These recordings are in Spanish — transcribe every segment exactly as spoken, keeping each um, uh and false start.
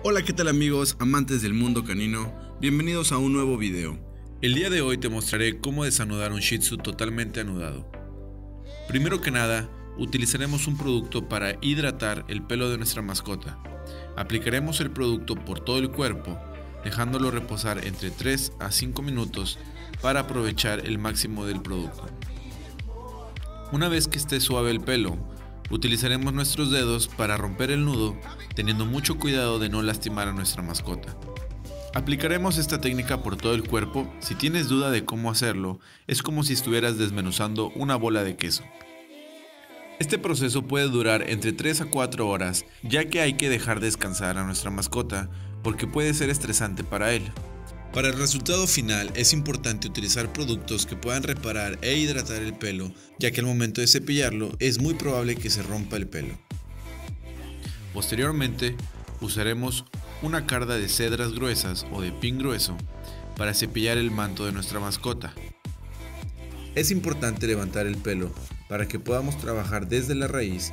Hola, ¿qué tal amigos, amantes del mundo canino? Bienvenidos a un nuevo video. El día de hoy te mostraré cómo desanudar un Shih Tzu totalmente anudado. Primero que nada, utilizaremos un producto para hidratar el pelo de nuestra mascota. Aplicaremos el producto por todo el cuerpo, dejándolo reposar entre tres a cinco minutos para aprovechar el máximo del producto. Una vez que esté suave el pelo, utilizaremos nuestros dedos para romper el nudo, teniendo mucho cuidado de no lastimar a nuestra mascota. Aplicaremos esta técnica por todo el cuerpo. Si tienes duda de cómo hacerlo, es como si estuvieras desmenuzando una bola de queso. Este proceso puede durar entre tres a cuatro horas, ya que hay que dejar descansar a nuestra mascota porque puede ser estresante para él. Para el resultado final es importante utilizar productos que puedan reparar e hidratar el pelo, ya que al momento de cepillarlo es muy probable que se rompa el pelo. Posteriormente, usaremos una carda de cedras gruesas o de pin grueso para cepillar el manto de nuestra mascota. Es importante levantar el pelo para que podamos trabajar desde la raíz.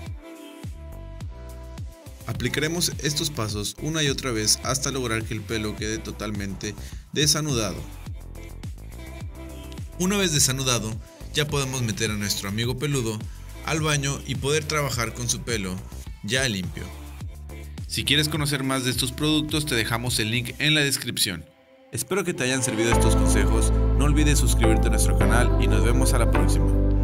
Aplicaremos estos pasos una y otra vez hasta lograr que el pelo quede totalmente desanudado. Una vez desanudado, ya podemos meter a nuestro amigo peludo al baño y poder trabajar con su pelo ya limpio. Si quieres conocer más de estos productos, te dejamos el link en la descripción. Espero que te hayan servido estos consejos, no olvides suscribirte a nuestro canal y nos vemos a la próxima.